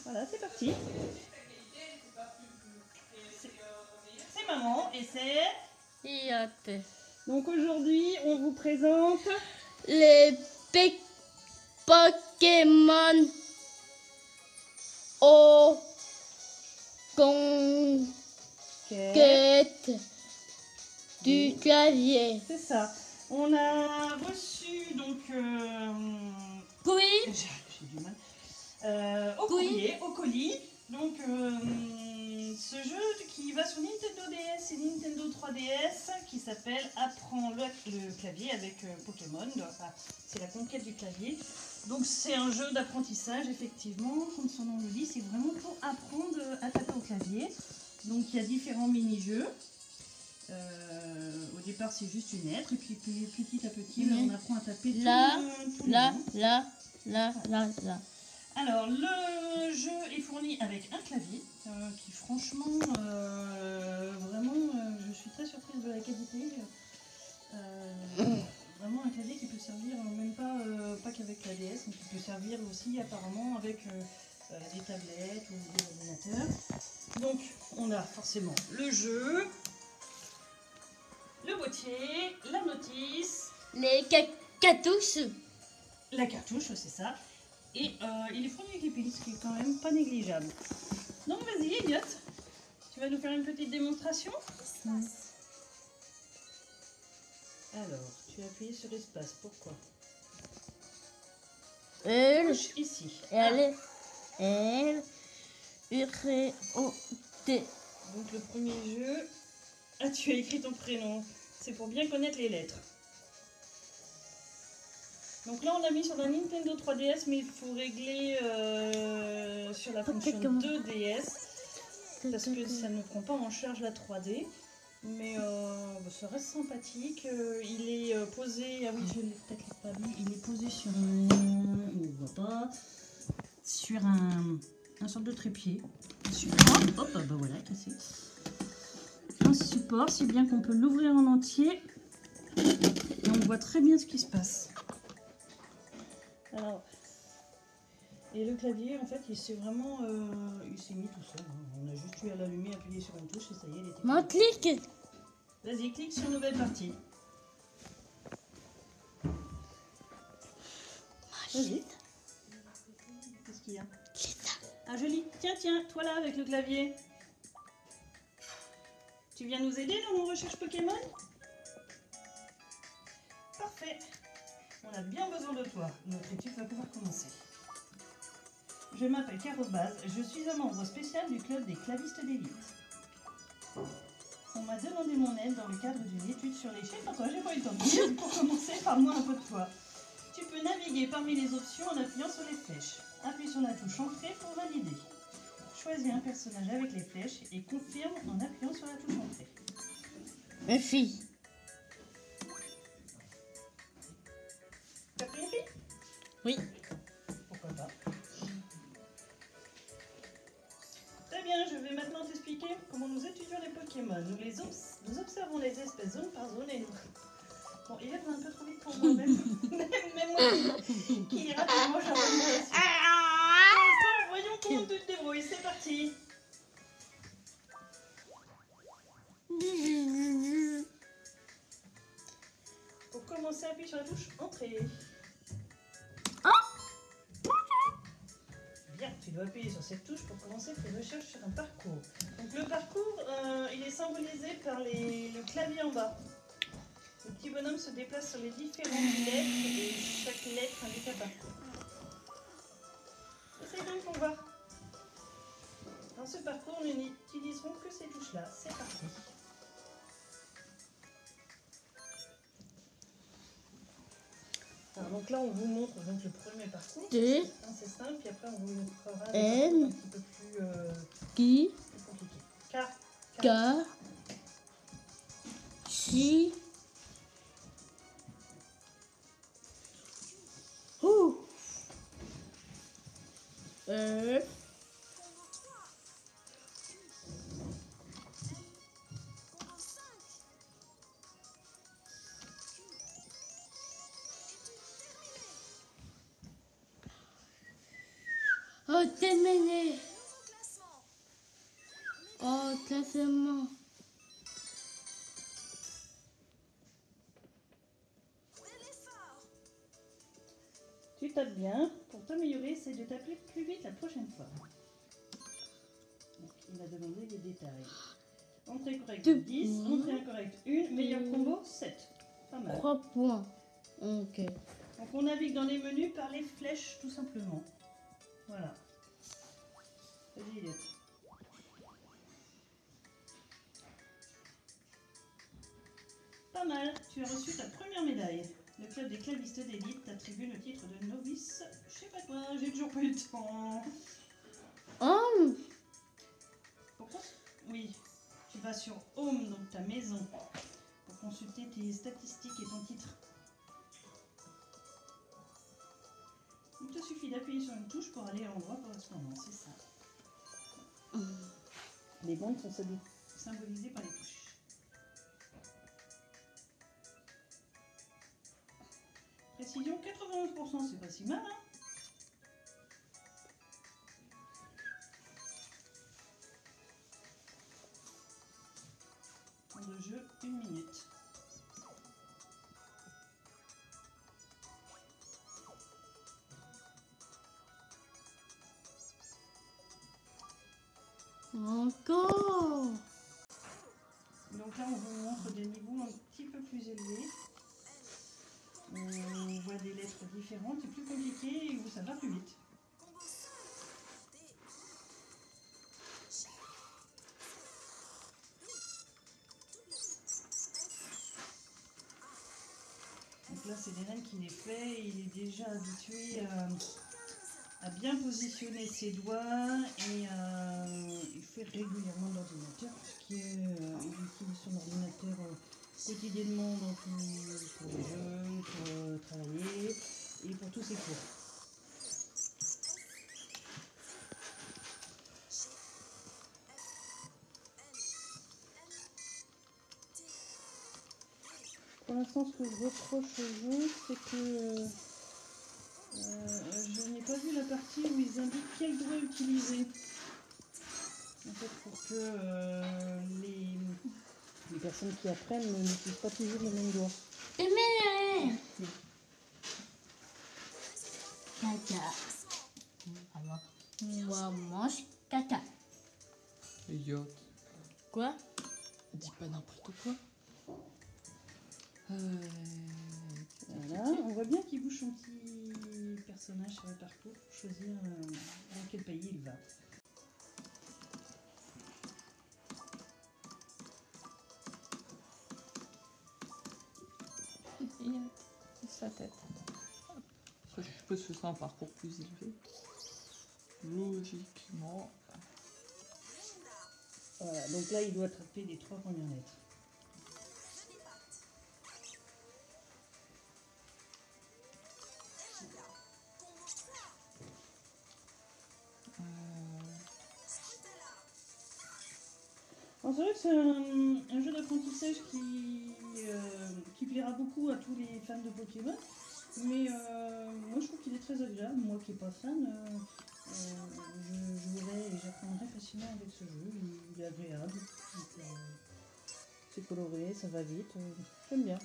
Voilà, c'est parti. C'est maman et c'est... Yatte. Donc aujourd'hui, on vous présente... Les Pokémon au conquête du clavier. C'est ça. On a reçu donc... Oui. J'ai du mal. Au courrier, au colis. Donc ce jeu qui va sur Nintendo DS et Nintendo 3DS qui s'appelle Apprends le clavier avec Pokémon. Enfin, c'est la conquête du clavier. Donc c'est un jeu d'apprentissage effectivement, comme son nom le dit, c'est vraiment pour apprendre à taper au clavier. Donc il y a différents mini-jeux. Au départ c'est juste une lettre et puis petit à petit on apprend à taper tout le Là. Alors le jeu est fourni avec un clavier qui franchement vraiment je suis très surprise de la qualité. Vraiment un clavier qui peut servir même pas qu'avec la DS, mais qui peut servir aussi apparemment avec des tablettes ou des ordinateurs. Donc on a forcément le jeu, le boîtier, la notice, Les cartouches. la cartouche, c'est ça. Et il est fourni avec les piles, ce qui est quand même pas négligeable. Donc vas-y Elliot, tu vas nous faire une petite démonstration. Alors, tu as appuyé sur l'espace, pourquoi? Touche ici. Elle. Donc le premier jeu, tu as écrit ton prénom. C'est pour bien connaître les lettres. Donc là on l'a mis sur la Nintendo 3DS, mais il faut régler sur la fonction 2DS parce que ça ne prend pas en charge la 3D. Mais ça reste sympathique. Il est posé, ah oui je l'ai peut-être pas vu, il est posé sur un, on ne voit pas, sur un sorte de trépied. Hop, bah voilà, cassé. Un support, si bien qu'on peut l'ouvrir en entier et on voit très bien ce qui se passe. Alors, et le clavier, en fait, il s'est vraiment, il s'est mis tout seul. Hein. On a juste eu à l'allumer, appuyer sur une touche et ça y est, il était. Moi, clique. Vas-y, clique sur nouvelle partie. Vas-y. Qu'est-ce qu'il y a? Ah, joli. Tiens, toi là, avec le clavier. Tu viens nous aider dans nos recherches Pokémon? Parfait. On a bien besoin de toi. Notre étude va pouvoir commencer. Je m'appelle Carobase. Je suis un membre spécial du club des clavistes d'élite. On m'a demandé mon aide dans le cadre d'une étude sur les chiffres. Attends, j'ai pas eu le temps de dire. Pour commencer, parle-moi un peu de toi. Tu peux naviguer parmi les options en appuyant sur les flèches. Appuie sur la touche Entrée pour valider. Choisis un personnage avec les flèches et confirme en appuyant sur la touche Entrée. Une fille. T'as pris une fille? Oui. Pourquoi pas? Très bien, je vais maintenant t'expliquer comment nous étudions les Pokémon. Nous observons les espèces zone par zone et nous... Bon, il va un peu trop vite pour moi, même moi qui ira rapidement, j'ai envie de aussi. Voyons comment tu te débrouilles, c'est parti. Pour commencer, appuie sur la touche Entrée. Bien, tu dois appuyer sur cette touche pour commencer tes recherches sur un parcours. Donc le parcours, il est symbolisé par le clavier en bas. Le petit bonhomme se déplace sur les différentes lettres et chaque lettre indique un parcours. Essaye donc pour voir. Dans ce parcours, nous n'utiliserons que ces touches-là. C'est parti. Alors, donc là, on vous montre donc, le premier parcours. C'est simple, puis après, on vous montrera des parcours un petit peu plus compliqués. K. J. Oh, terminé. Oh, classement. Tu tapes bien. Pour t'améliorer, essaie de taper plus vite la prochaine fois. Donc, il a demandé les détails. Entrée correcte 10, entrée incorrecte 1, meilleur combo 7. Pas mal. 3 points. Ok. Donc on navigue dans les menus par les flèches tout simplement. Voilà. Vas-y, Elliot. Pas mal, tu as reçu ta première médaille. Le club des clavistes d'élite t'attribue le titre de novice. Je sais pas quoi, j'ai toujours pas eu le temps. Oh. Pourquoi? Oui, tu vas sur Home, donc ta maison, pour consulter tes statistiques et ton titre. Il te suffit d'appuyer sur une touche pour aller à l'endroit correspondant, c'est ça. Les bandes sont symbolisées par les touches. Précision 91%, c'est pas si mal, hein? Temps de jeu, 1 minute. Encore. Donc là, on vous montre des niveaux un petit peu plus élevés. On voit des lettres différentes et plus compliquées et où ça va plus vite. Donc là, c'est Lénine qui les fait. Il est déjà habitué à bien positionner ses doigts et il fait régulièrement l'ordinateur puisqu'il utilise son ordinateur quotidiennement donc, pour les jeux, pour travailler et pour tous ses cours. Pour l'instant, ce que je reproche au jeu, c'est que je n'ai pas vu la partie où ils indiquent quel doigt utiliser. En fait, pour que les personnes qui apprennent n'utilisent pas toujours le même doigt. Terminé. Caca. Alors, moi, mange caca. Elliot, Quoi? dis pas n'importe quoi. Voilà, on voit bien qu'il bouge son petit personnage sur le parcours pour choisir dans quel pays il va. Sa tête. Ça, je suppose que c'est un parcours plus élevé. Logiquement. Voilà, donc là, il doit attraper les 3 premières lettres. C'est vrai que c'est un jeu d'apprentissage qui plaira beaucoup à tous les fans de Pokémon, mais moi je trouve qu'il est très agréable. Moi qui n'ai pas fan, je jouerai et j'apprendrai facilement avec ce jeu. Il est agréable, c'est coloré, ça va vite, j'aime bien.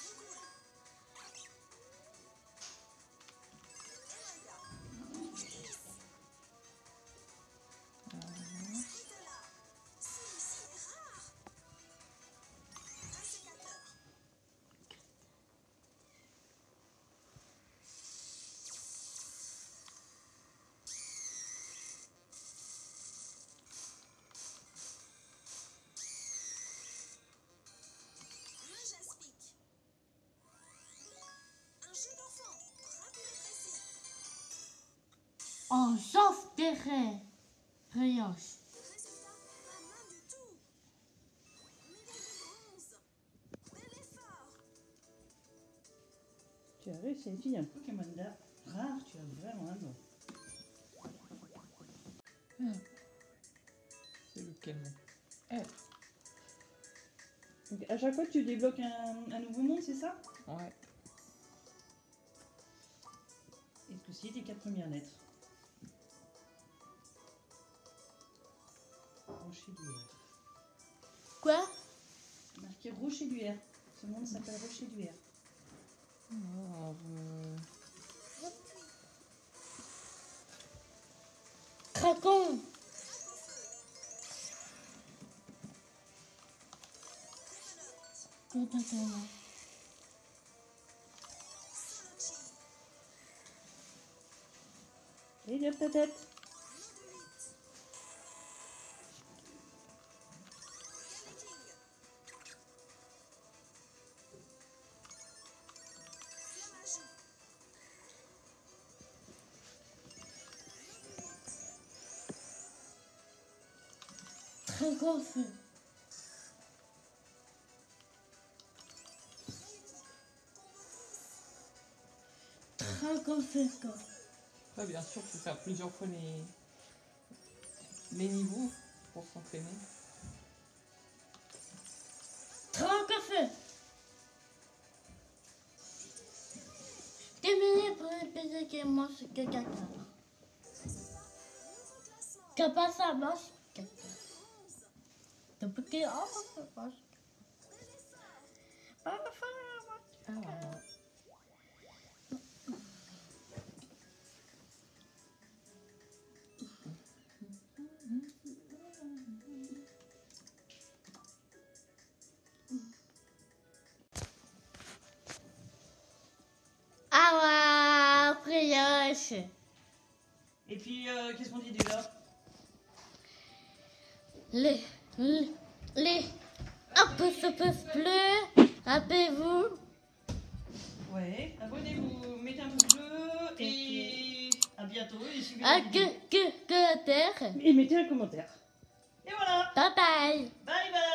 En sauf terrain. Rien. Tu as réussi à utiliser un Pokémon rare, tu as vraiment un don. C'est lequel mon R. Donc à chaque fois tu débloques un nouveau monde, c'est ça? Ouais. Et ce coup-ci, tes 4 premières lettres. Quoi? Marqué Rocher du R. Ce monde s'appelle Rocher du R. Alors, Craquons. Et bien ta tête. Dragon feu. Dragon feu. après, bien sûr, il faut faire plusieurs fois les niveaux pour s'entraîner. Dragon feu. Terminé pour répéter que moi c'est que caca. Que pas ça marche caca. Depuis que ça marche. Ah ouais, brioche. Et puis, qu'est-ce qu'on dit déjà? Les pouces bleus, rappelez-vous. Ouais, abonnez-vous, mettez un pouce bleu et à bientôt. Et suivez Ah, la vidéo. que la terre. Et mettez un commentaire. Et voilà. Bye bye. Bye bye.